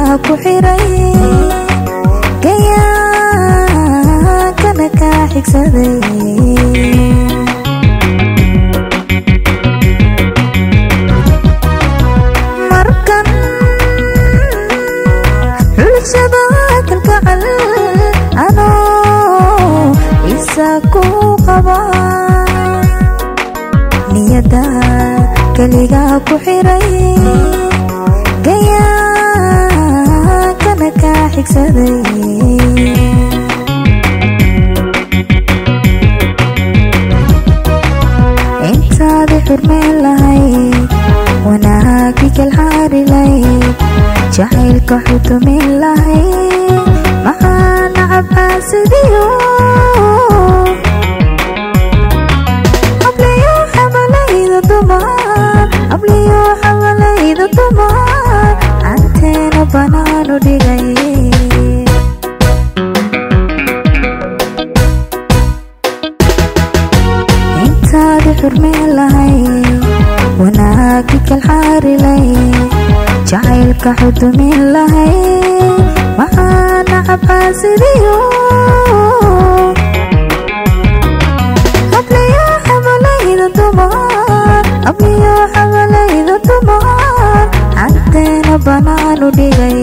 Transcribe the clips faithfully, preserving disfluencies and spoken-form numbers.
ku xiray gaya kana ka xigsaday markan xulshada kalgacal ano isa ku qaba niyada kaliga ku xiray gaya kana ka xigsaday intaad xurmeen lahayd wanaagii kalxaari lahayd jacaylka xutumin lahayd maxaa nacabaa sidiyo abliyo xamalayda dumar abliyo xamalayda dumar anteena banaanu dhigay intaad xurmeen lahayd wanaagii kalxaari lahayd jacaylka xutumin lahayd maxaa nacabaa sidiyo abliyo xamalayda dumar abliyo xamalayda dumar anteena banaanu dhigay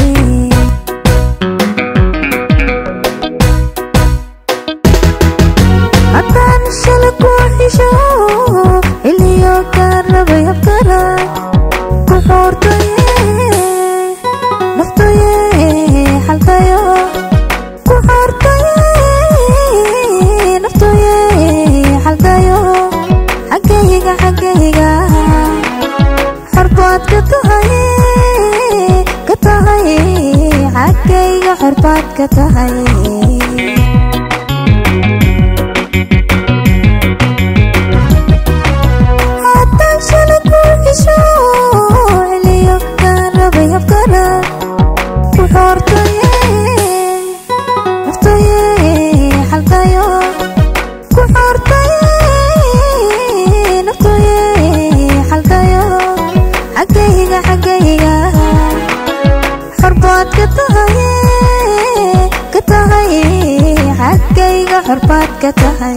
haddaan shala ku xisho iliyo kaan rabay habkana ku xoortaye naftoye xaltayo ku xoortaye naftoye xaltayo xaggayga xaggayga xorbaad ka tahay ka tahay xaggayga xorbaad ka tahay haddaan shala ku xisho iliyo kaan rabay habkana ku xoortaye naftoye xaltayo ku xoortaye naftoye xaltayo xaggayga xaggayga xorbaad ka tahay ka tahay xaggayga xorbaad ka tahay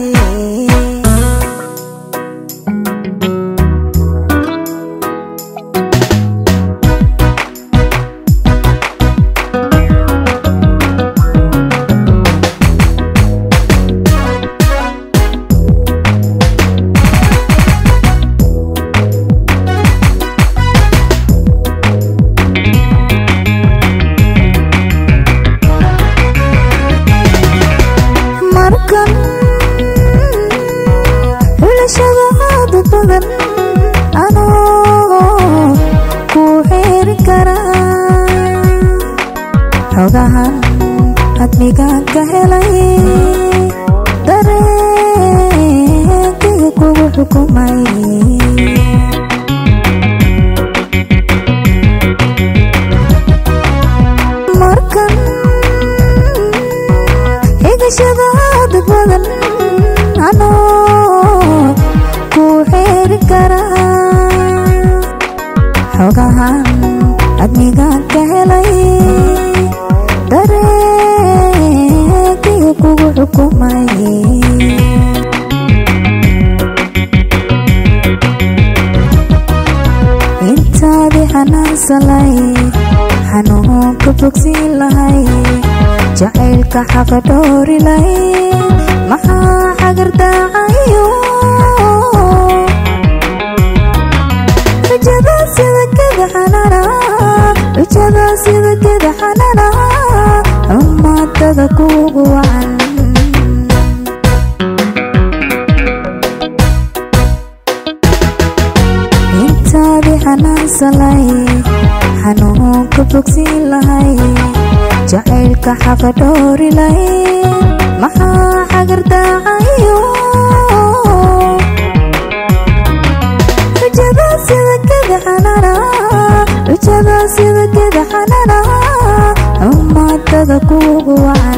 markan xulashada dad badan ano ku xiri kara xogahan admigaan ka helay dareenkayga kugu xukumay markan xigashada dad badan ano ku xiri kara xogahan admigaan ka helay dareenkayga kugu xukumay intaadi xanaansan lahayd xanuunka bogsiin lahayd jacaylka xaqa dhoori lahayd maxaa xagardaacayo rajada sida geda xanana rajada sida geda xanana ummadada kugu wacan intaadi xanaansan lahayd xanuunka bogsiin lahayd jacaylka xaqa dhoori lahayd maxaa xagardaacayo rajada sida geda xanana rajada sida geda xanana ummadada kugu wacan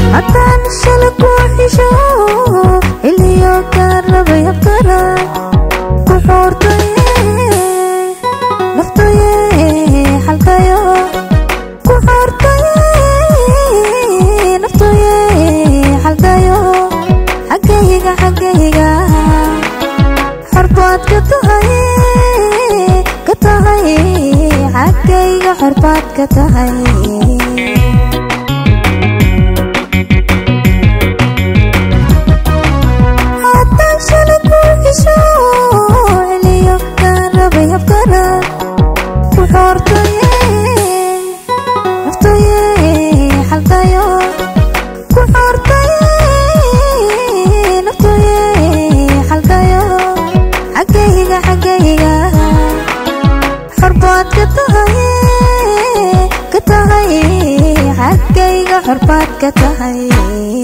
haddaan shala ku xisho iliyo kaan rabay habkana xorbaad ka tahay haddaan shalay ku hesho celiyo kaan rabay habkana ku xoortaye naftaye xalkayo ku xoortaye naftaye xalkayo xaggayga xaggayga xorbaad ka tahay ka tahay xaggayga xorbaad ka tahay